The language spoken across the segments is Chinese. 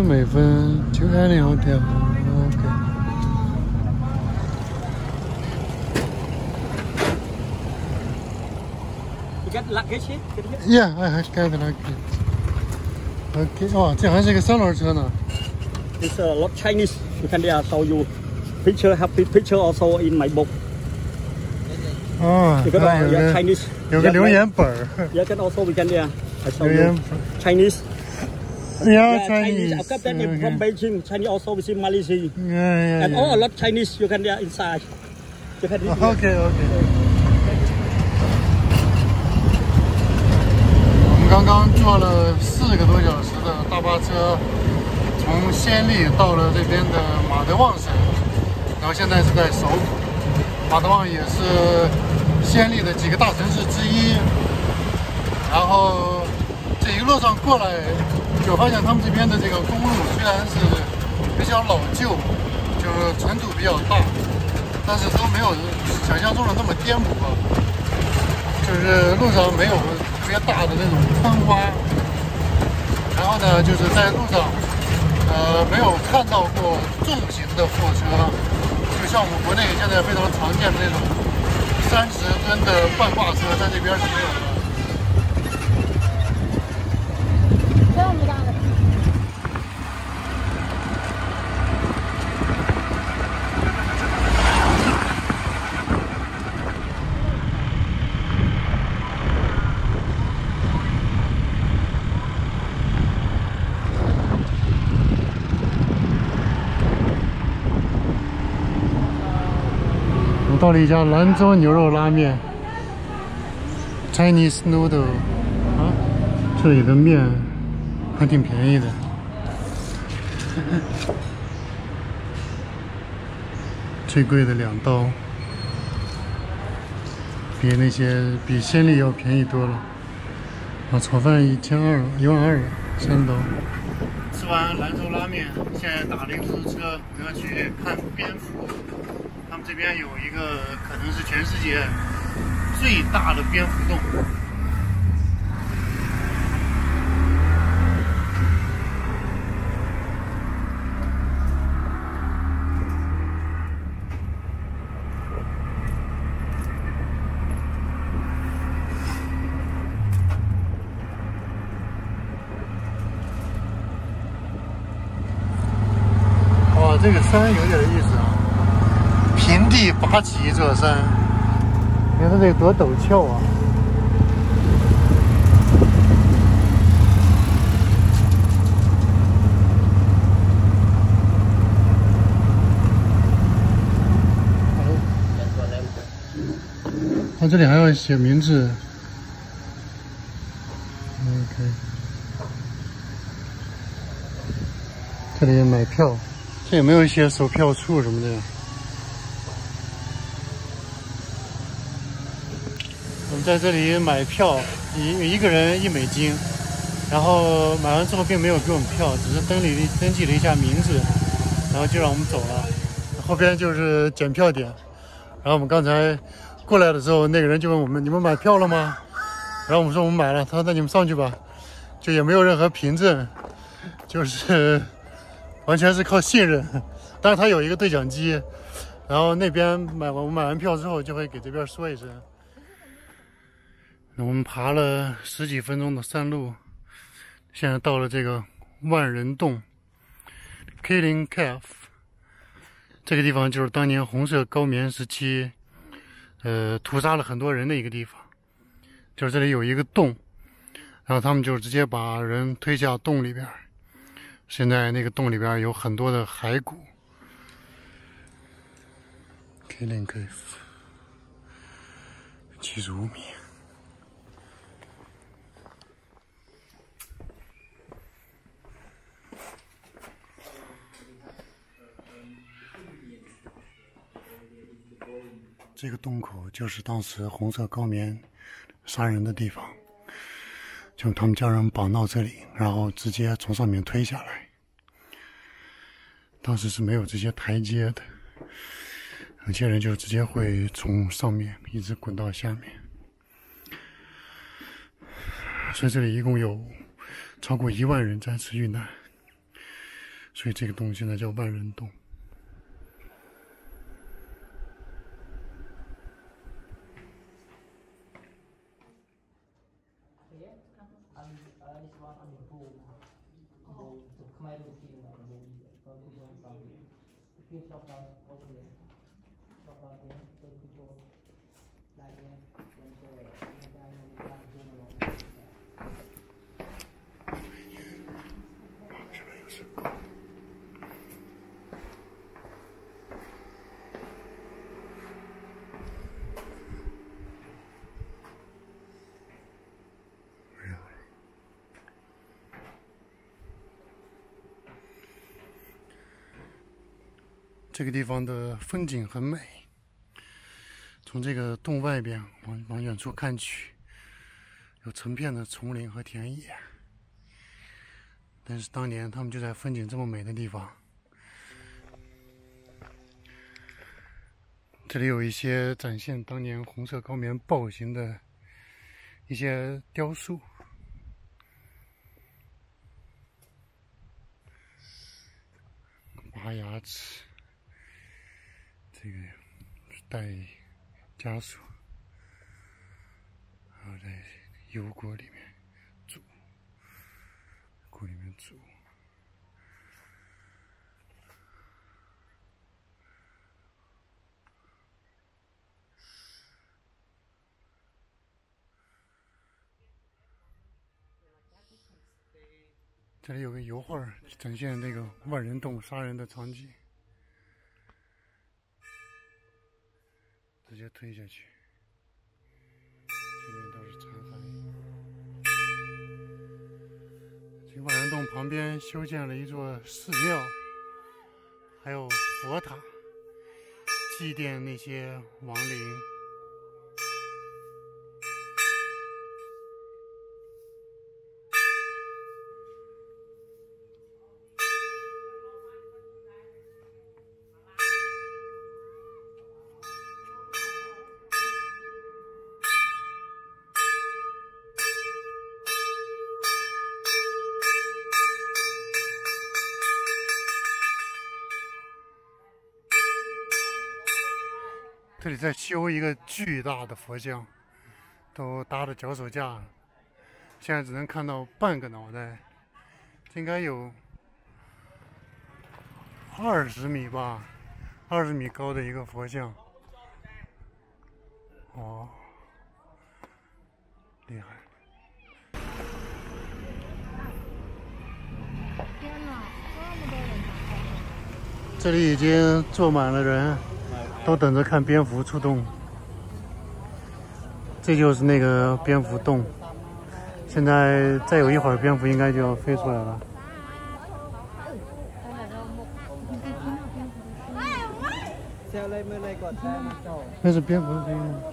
美分，2 Allen Hotel。OK。 You got luggage here? Yeah, I got luggage. OK， 哇，这还是一个3轮车呢。 It's a lot Chinese. You can show you picture, happy picture also in my book. 哦， 有个 Chinese， 有个留言本儿。 Yeah, can also we can I show 留言 you Chinese. Yeah, Chinese. I got that from Beijing. Chinese also visit Malaysia. Yeah. And all a lot Chinese. You can inside. You can. OK。我们刚刚坐了4个多小时的大巴车，从暹粒到了这边的马德旺省，然后现在是在首府。马德旺也是暹粒的几个大城市之一。然后这一路上过来，就发现他们这边的这个公路虽然是比较老旧，就是尘土比较大，但是都没有想象中的那么颠簸，就是路上没有特别大的那种坑洼。然后呢，就是在路上，没有看到过重型的货车，就像我们国内现在非常常见的那种30吨的半挂车，在这边是没有的。 这么大的。 我们到了一家兰州牛肉拉面 ，Chinese noodle 啊，这里的面还挺便宜的。最贵的2刀，比暹粒要便宜多了。啊，炒饭12000，12000 3刀。吃完兰州拉面，现在打了一个出租车，我要去看蝙蝠。他们这边有一个可能是全世界最大的蝙蝠洞。哇，这个山有点意思啊！平地拔起一座山，你看它这个多陡峭啊！它这里还要写名字。OK， 这里买票，这也没有一些售票处什么的。我们在这里买票，一个人1美金，然后买完之后并没有给我们票，只是登记了一下名字，然后就让我们走了。后边就是检票点，然后我们刚才过来的时候，那个人就问我们：“你们买票了吗？”然后我们说我们买了，他说：“那你们上去吧。”就也没有任何凭证，就是完全是靠信任。但是他有一个对讲机，然后那边我们买完票之后就会给这边说一声。我们爬了10几分钟的山路，现在到了这个万人洞 Killing Cave。这个地方就是当年红色高棉时期屠杀了很多人的一个地方，就是这里有一个洞，然后他们就直接把人推下洞里边。现在那个洞里边有很多的骸骨。Killing Cave 75米。这个洞口就是当时红色高棉杀人的地方，就他们将人绑到这里，然后直接从上面推下来。当时是没有这些台阶的，有些人就直接会从上面一直滚到下面。所以这里一共有超过1万人在此遇难。 所以这个洞现在叫万人洞。这个地方的风景很美，从这个洞外边往远处看去，有成片的丛林和田野。但是当年他们就在风景这么美的地方。这里有一些展现当年红色高棉暴行的一些雕塑。拔牙齿。这个带枷锁，然后在油锅里面煮，锅里面煮。这里有个油画，展现这个万人洞杀人的场景。直接推下去，这边都是残骸。这万人洞旁边修建了一座寺庙，还有佛塔，祭奠那些亡灵。这里在修一个巨大的佛像，都搭着脚手架，现在只能看到半个脑袋，应该有20米吧，20米高的一个佛像。哦，厉害！ 天哪，这么多人！ 这里已经坐满了人。都等着看蝙蝠出洞，这就是那个蝙蝠洞。现在再有一会儿，蝙蝠应该就要飞出来了。那是蝙蝠的声音吗？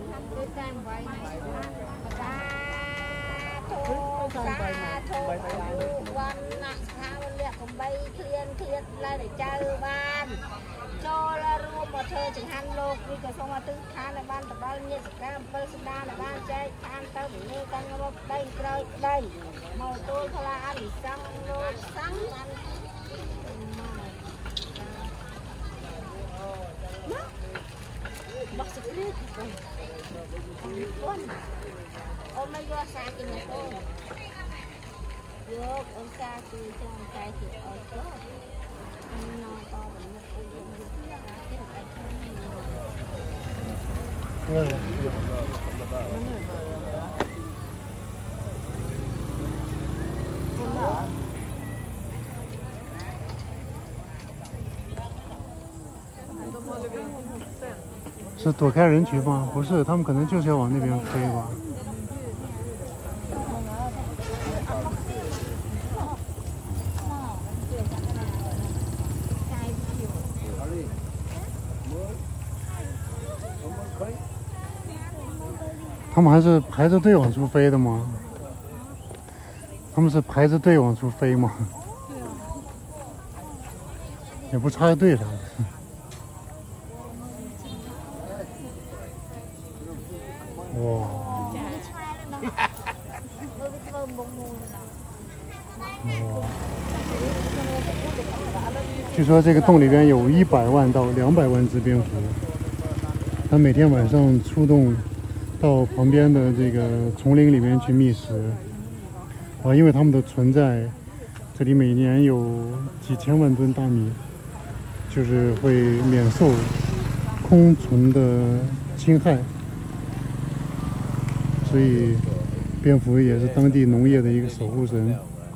cho là rùa một thời chẳng hạn lô vì cái phong tư khá là ban tập bao nhiêu các bơ sinh đa là ban chơi than tao bị như con nó đây đây màu tôi thôi là ăn xăng lô xăng ăn bác sĩ biết ôm mấy đứa xa thì nhà tôi được ông xa thì trong trai thì ở chỗ nó to bằng một 是躲开人群吗？不是，他们可能就是要往那边飞吧。他们还是排着队往出飞的吗？他们是排着队往出飞吗？也不插队啥的。哇！哇！ 据说这个洞里边有100万到200万只蝙蝠，它每天晚上出动到旁边的这个丛林里面去觅食。因为它们的存在，这里每年有几千万吨大米，就是会免受空虫的侵害，所以蝙蝠也是当地农业的一个守护神。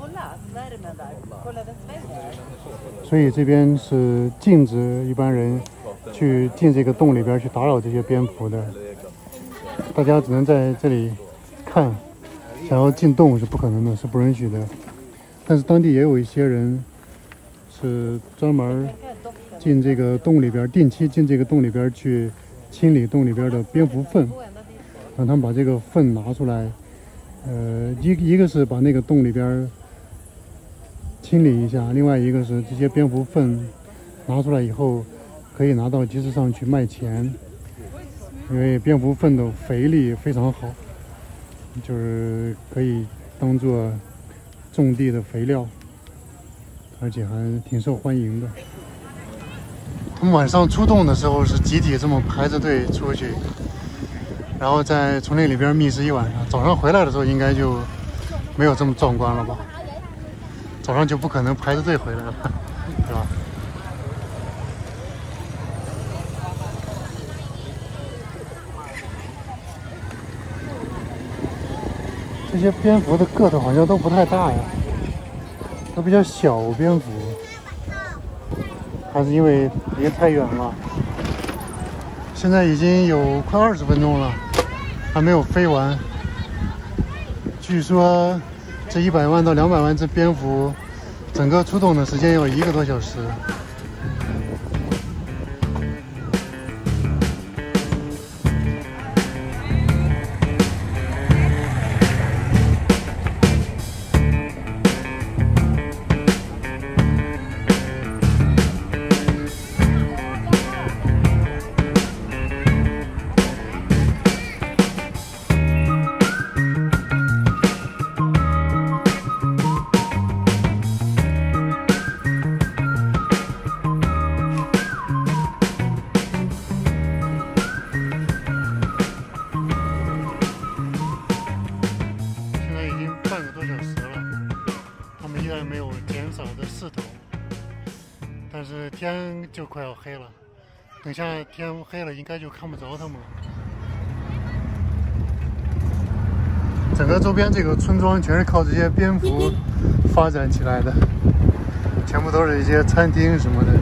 所以这边是禁止一般人去进这个洞里边去打扰这些蝙蝠的，大家只能在这里看。想要进洞是不可能的，是不允许的。但是当地也有一些人是专门进这个洞里边，定期进这个洞里边去清理洞里边的蝙蝠粪，让他们把这个粪拿出来。一个是把那个洞里边清理一下，另外一个是这些蝙蝠粪拿出来以后可以拿到集市上去卖钱，因为蝙蝠粪的肥力非常好。就是可以当做种地的肥料，而且还挺受欢迎的。他们晚上出洞的时候是集体这么排着队出去，然后在丛林里边觅食一晚上。早上回来的时候应该就没有这么壮观了吧？早上就不可能排着队回来了，对吧？这些蝙蝠的个头好像都不太大呀，都比较小蝙蝠，还是因为离太远了。现在已经有快20分钟了，还没有飞完。据说这100万到200万只蝙蝠，整个出洞的时间要1个多小时。没有减少的势头，但是天就快要黑了，等下天黑了应该就看不着它们了。整个周边这个村庄全是靠这些蝙蝠发展起来的，全部都是一些餐厅什么的。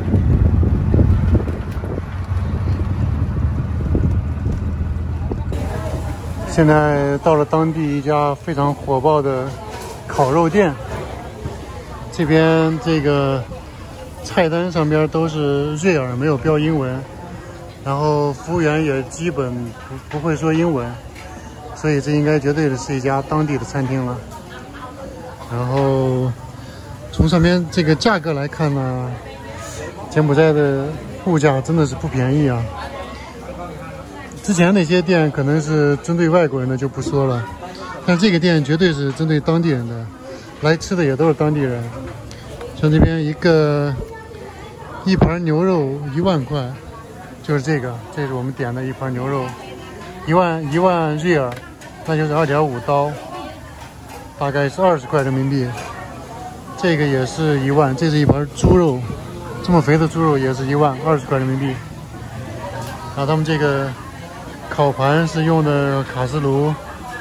现在到了当地一家非常火爆的烤肉店。这边这个菜单上边都是瑞尔，没有标英文，然后服务员也基本不会说英文，所以这应该绝对的是一家当地的餐厅了。然后从上面这个价格来看呢，柬埔寨的物价真的是不便宜啊。之前那些店可能是针对外国人的就不说了，但这个店绝对是针对当地人的，来吃的也都是当地人。像这边一盘牛肉1万块，就是这是我们点的一盘牛肉，1万瑞尔，那就是2.5刀，大概是20块人民币。这个也是1万，这是一盘猪肉，这么肥的猪肉也是1万20块人民币。然后他们这个烤盘是用的卡式炉。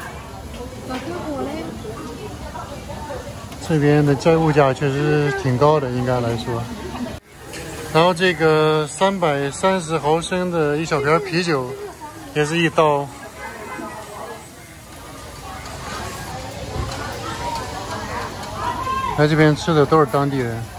这边的物价确实挺高的，应该来说。然后这个330毫升的一小瓶啤酒也是1刀。来这边吃的都是当地人。